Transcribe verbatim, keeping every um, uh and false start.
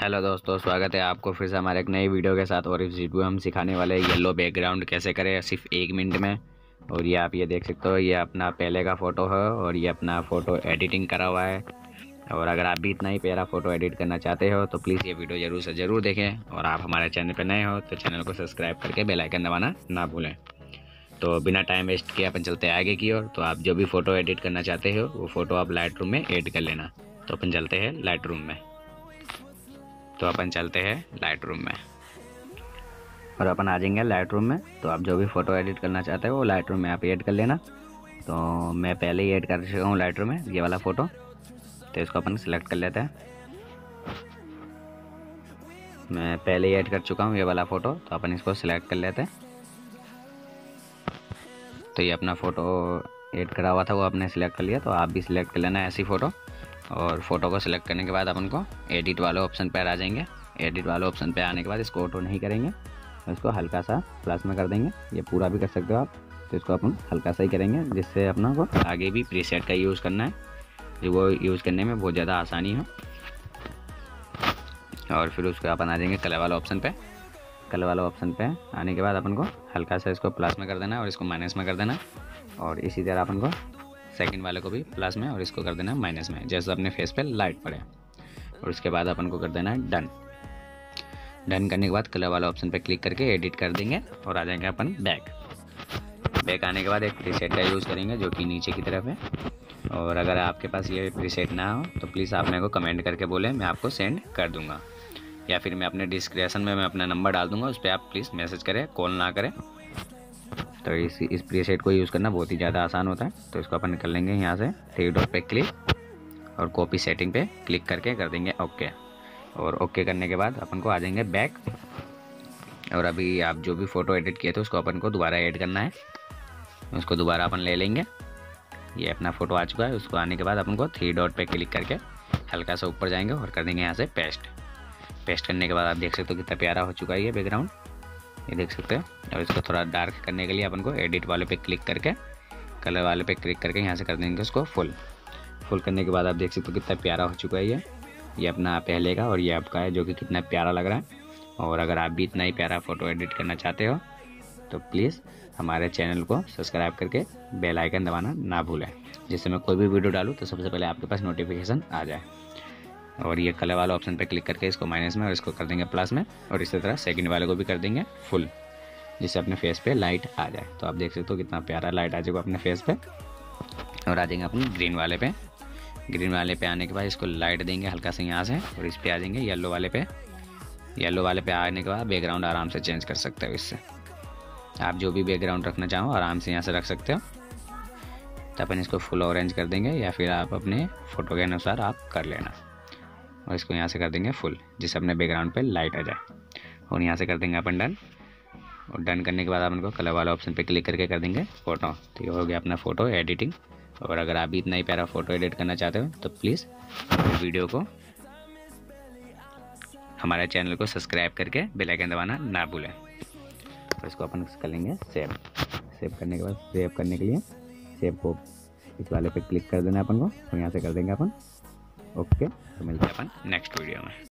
Hello दोस्तों, स्वागत है आपको फिर से हमारे एक नई वीडियो के साथ। और इस वीडियो में हम सिखाने वाले हैं येलो बैकग्राउंड कैसे करें सिर्फ एक मिनट में। और ये आप ये देख सकते हो, ये अपना पहले का फ़ोटो है और ये अपना फ़ोटो एडिटिंग करा हुआ है। और अगर आप भी इतना ही प्यारा फ़ोटो एडिट करना चाहते हो तो प्लीज़ ये वीडियो ज़रूर से ज़रूर देखें। और आप हमारे चैनल पर नए हो तो चैनल को सब्सक्राइब करके बेल आइकन दबाना ना भूलें। तो बिना टाइम वेस्ट किए अपन चलते हैं आगे की ओर। तो आप जो भी फ़ोटो एडिट करना चाहते हो वो फ़ोटो आप लाइट रूम में ऐड कर लेना। तो अपन चलते हैं लाइट रूम में। तो अपन चलते हैं लाइट रूम में और अपन आ जाएंगे लाइट रूम में। तो आप जो भी फ़ोटो एडिट करना चाहते हो वो लाइट रूम में आप ऐड कर लेना। तो मैं पहले ही ऐड कर चुका हूँ लाइट रूम में ये वाला फ़ोटो। तो इसको अपन सिलेक्ट कर लेते हैं। मैं पहले ही ऐड कर चुका हूँ ये वाला फ़ोटो, तो अपन इसको सिलेक्ट कर लेते हैं। तो ये अपना फ़ोटो ऐड करा हुआ था वो आपने सिलेक्ट कर लिया। तो आप भी सिलेक्ट कर लेना ऐसी फ़ोटो। और फ़ोटो को सिलेक्ट करने के बाद अपन को एडिट वाले ऑप्शन पर आ जाएंगे। एडिट वाले ऑप्शन पे आने के बाद इसको ऑटो नहीं करेंगे, तो इसको हल्का सा प्लस में कर देंगे। ये पूरा भी कर सकते हो आप, तो इसको अपन हल्का सा ही करेंगे जिससे अपना को आगे भी प्रीसेट का यूज़ करना है, जो वो यूज़ करने में बहुत ज़्यादा आसानी हो। और फिर उसको अपन आ जाएंगे कलर वाला ऑप्शन पे। कलर वाला ऑप्शन पे आने के बाद अपन को हल्का सा इसको प्लस में कर देना है और इसको माइनस में कर देना। और इसी तरह अपन को सेकंड वाले को भी प्लस में और इसको कर देना माइनस में, जैसे अपने फेस पे लाइट पड़े। और उसके बाद अपन को कर देना है डन। डन करने के बाद कलर वाला ऑप्शन पे क्लिक करके एडिट कर देंगे और आ जाएंगे अपन बैक। बैक आने के बाद एक प्रीसेट का यूज़ करेंगे जो कि नीचे की तरफ है। और अगर आपके पास ये प्रीसेट ना हो तो प्लीज़ आप मेरे को कमेंट करके बोलें, मैं आपको सेंड कर दूँगा। या फिर मैं अपने डिस्क्रिप्शन में मैं अपना नंबर डाल दूँगा, उस पर आप प्लीज़ मैसेज करें, कॉल ना करें। तो इस इस प्रीसेट को यूज़ करना बहुत ही ज़्यादा आसान होता है। तो इसको अपन कर लेंगे यहाँ से थ्री डॉट पे क्लिक और कॉपी सेटिंग पे क्लिक करके कर देंगे ओके। और ओके करने के बाद अपन को आ जाएंगे बैक। और अभी आप जो भी फ़ोटो एडिट किए थे उसको अपन को दोबारा ऐड करना है, उसको दोबारा अपन ले लेंगे। ये अपना फ़ोटो आ चुका है। उसको आने के बाद अपन को थ्री डॉट पे क्लिक करके हल्का सा ऊपर जाएंगे और कर देंगे यहाँ से पेस्ट। पेस्ट करने के बाद आप देख सकते हो कितना प्यारा हो चुका है ये बैकग्राउंड, ये देख सकते हो। और इसको थोड़ा डार्क करने के लिए अपन को एडिट वाले पे क्लिक करके कलर वाले पे क्लिक करके यहाँ से कर देंगे उसको फुल। फुल करने के बाद आप देख सकते हो कितना प्यारा हो चुका है ये ये अपना पहले का और ये आपका है, जो कि कितना प्यारा लग रहा है। और अगर आप भी इतना ही प्यारा फ़ोटो एडिट करना चाहते हो तो प्लीज़ हमारे चैनल को सब्सक्राइब करके बेल आइकन दबाना ना भूलें, जिससे मैं कोई भी वीडियो डालूँ तो सबसे पहले आपके पास नोटिफिकेशन आ जाए। और ये कलर वाला ऑप्शन पे क्लिक करके इसको माइनस में और इसको कर देंगे प्लस में। और इसी तरह सेकंड वाले को भी कर देंगे फुल, जिससे अपने फेस पे लाइट आ जाए। तो आप देख सकते हो कितना प्यारा लाइट आ जाएगा अपने फेस पे। और आ जाएंगे अपन ग्रीन वाले पे। ग्रीन वाले पे आने के बाद इसको लाइट देंगे हल्का से यहाँ से और इस पे आ जाएंगे येलो वाले पे। येलो वाले पे आने के बाद बैकग्राउंड आराम से चेंज कर सकते हो। इससे आप जो भी बैकग्राउंड रखना चाहो आराम से यहाँ से रख सकते हो। तो अपन इसको फुल ऑरेंज कर देंगे या फिर आप अपने फ़ोटो के अनुसार आप कर लेना। और इसको यहाँ से कर देंगे फुल, जिससे अपने बैकग्राउंड पे लाइट आ जाए। और यहाँ से कर देंगे अपन डन। और डन करने के बाद अपन को कलर वाला ऑप्शन पे क्लिक करके कर देंगे फ़ोटो। तो ये हो गया अपना फ़ोटो एडिटिंग। और अगर आप भी इतना ही प्यारा फ़ोटो एडिट करना चाहते हो तो प्लीज़ वीडियो को हमारे चैनल को सब्सक्राइब करके बेल आइकन दबाना ना भूलें। और इसको अपन कर लेंगे सेव। सेव करने के बाद सेव करने के लिए सेव को इस वाले पे क्लिक कर देना अपन को। तो यहाँ से कर देंगे अपन ओके। तो मिलते हैं अपन नेक्स्ट वीडियो में।